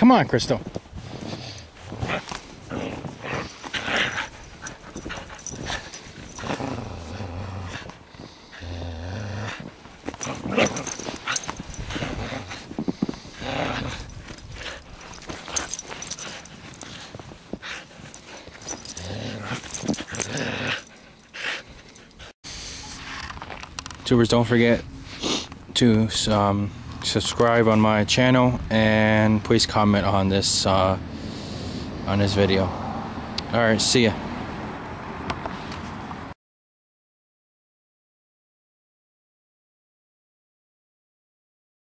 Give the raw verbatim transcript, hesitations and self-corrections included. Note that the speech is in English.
Come on, Crystal. Tubers, don't forget to um, subscribe on my channel and please comment on this uh, on this video. All right, see ya.